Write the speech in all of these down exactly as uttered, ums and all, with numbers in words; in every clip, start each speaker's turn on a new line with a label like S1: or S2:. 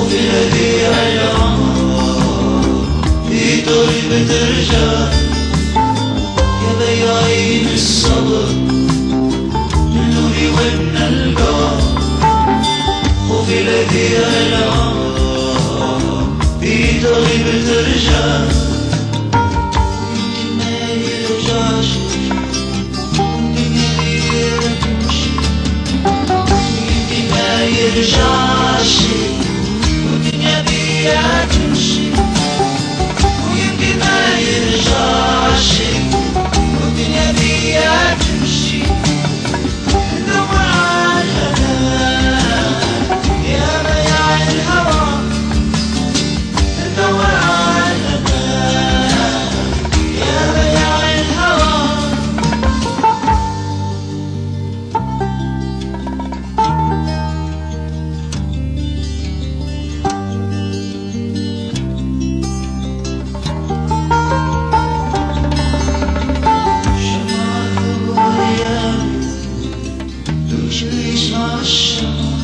S1: وفي هديع العمر في طريق بترجع يا بياعين الصبر من نوري ومن القمر وفي هديع العمر في طريق بترجع يمكن ما يرجعش يرجعش والدنيا بيها تمشي ويمكن ما يرجعش والدنيا بيها تمشي ندور على الهنا يا بياع الهوى ندور على الهنا يا بياع الهوى عيش مع الشمع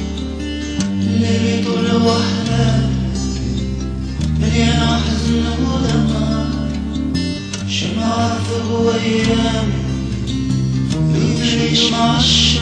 S1: الليل طول وحدة مليانة حزن ودمع شمعة في غويامي عيش مع الشمع